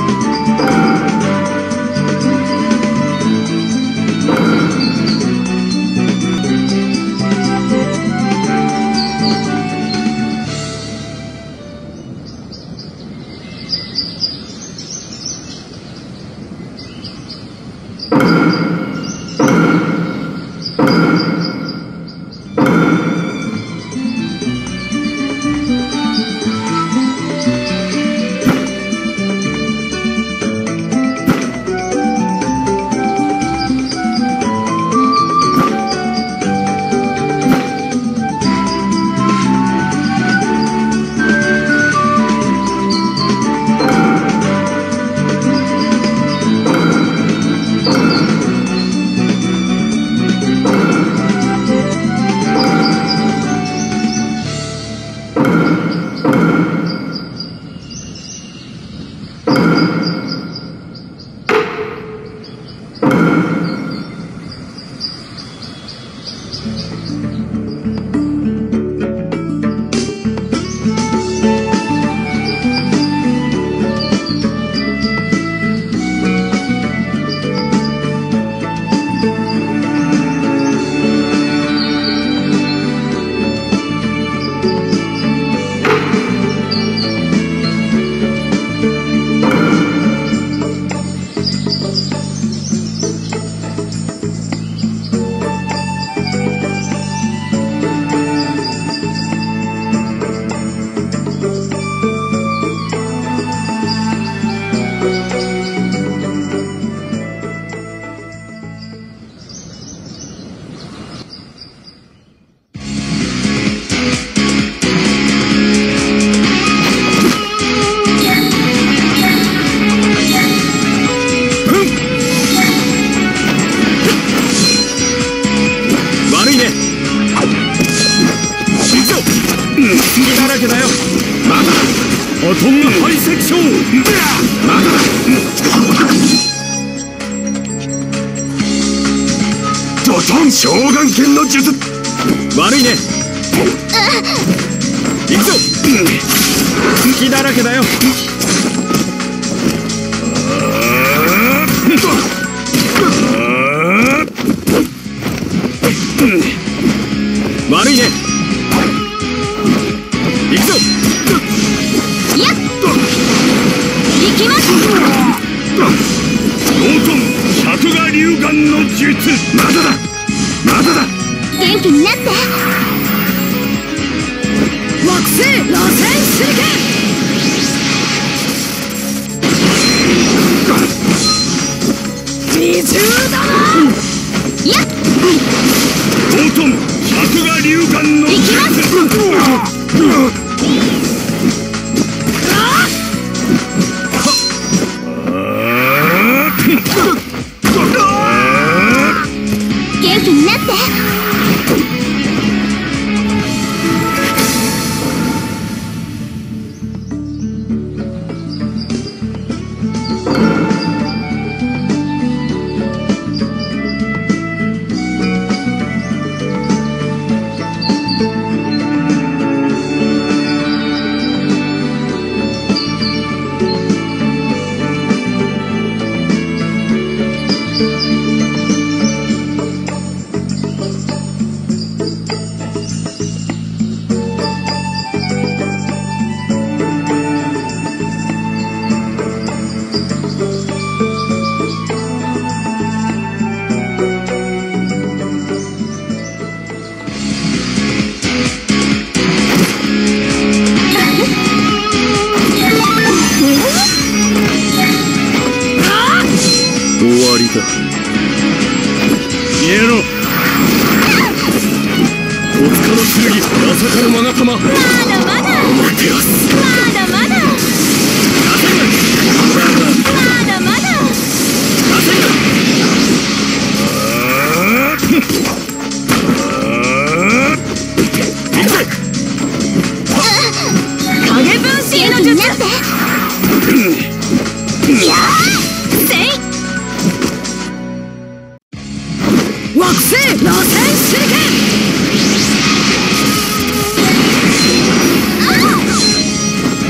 トンハイセクション。まだだ。ドトン召喚剣の術。悪いね。行くぞ。隙だらけだよ。悪いね。行くぞ。 やっ行きます。 道頓百牙流眼の術。まだだまだだ。 元気になって。惑星螺旋手裏剣。二重だな。やっ道頓百牙流眼の術。 行きます。元気になって。 消えろ。おつかの剣まさかのマガタマ。 まだまだ待てよ。 まだまだまだまだ。影分身の術。いやーせい。惑星螺旋手裏剣。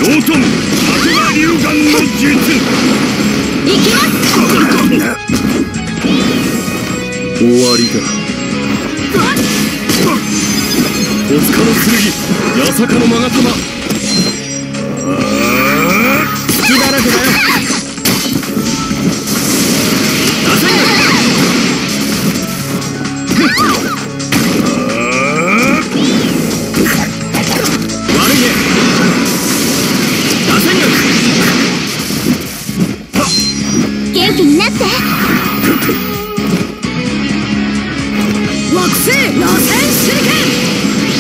トン里が龍眼の術。 行きます。 終わりだ。戸塚の剣、八坂の勾玉。隙だらけだよ。出せ。悪いね。出せんよ。 元気になって。惑星螺旋手裏剣。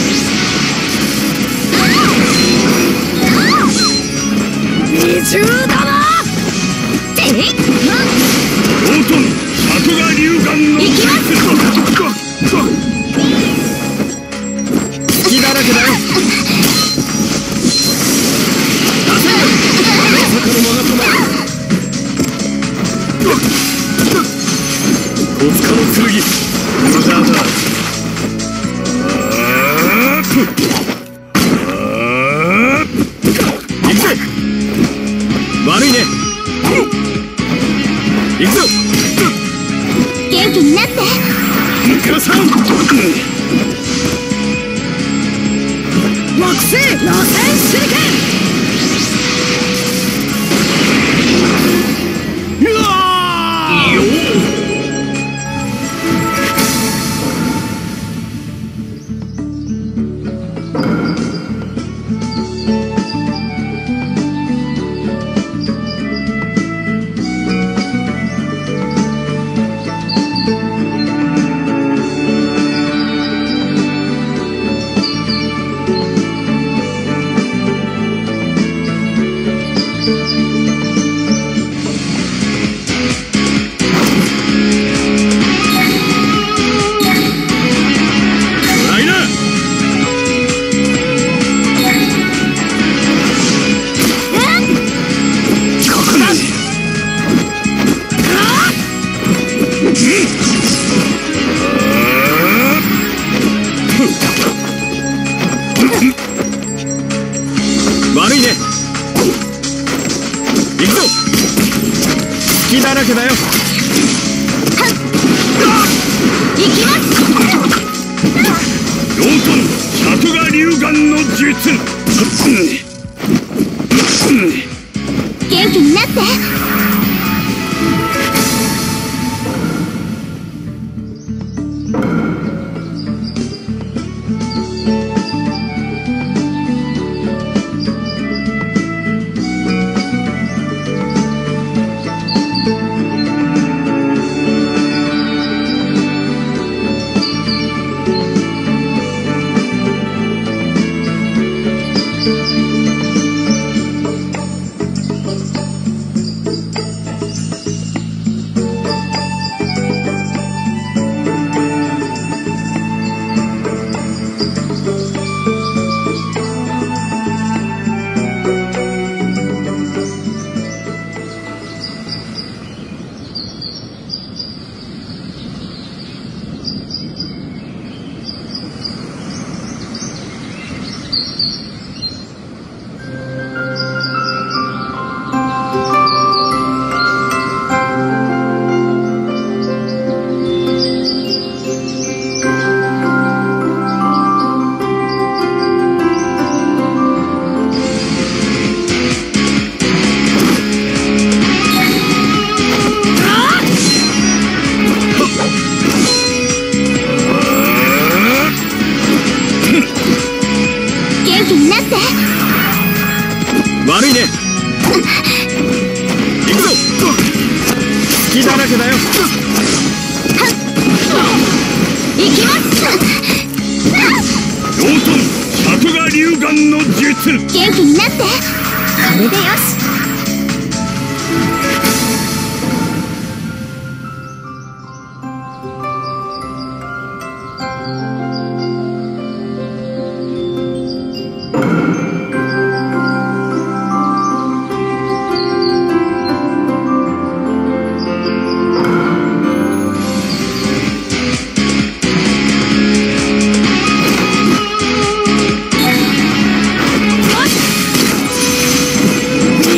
二重玉。ていっ。 ロートン里が龍眼の術。隙だらけだよ。出せよ。まさかの勾玉。戸塚の剣、無駄だ。行くぜ。悪いね。行くぞ。 元気になって。 ガサン。 惑星螺旋手裏剣。 うわーよー。悪いね。行くぞ。隙だらけだよ。 行きます。 ロートン里が龍眼の術。 元気になって。 悪いね。行くぞ。隙だらけだよ。 行きます。 ロートン里が龍眼の術。 元気になって。これでよし。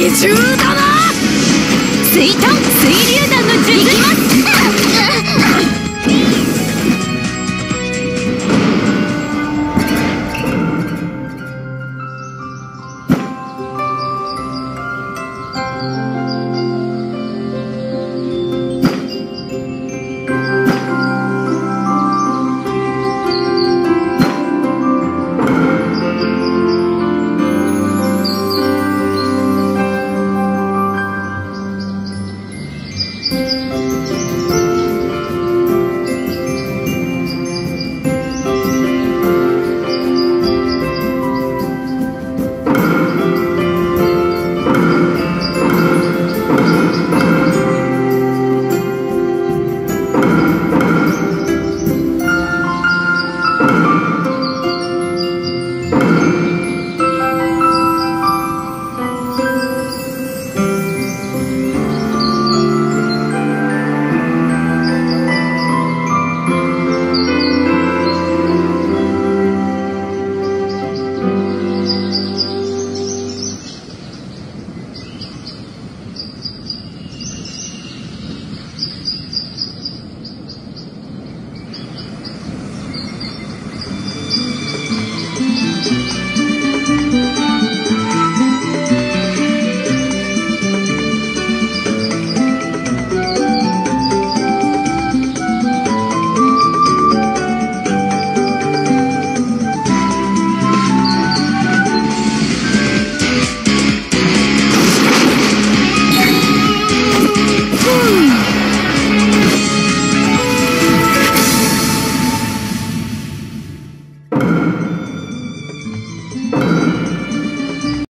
重だな。水遁水流弾の術。いきます。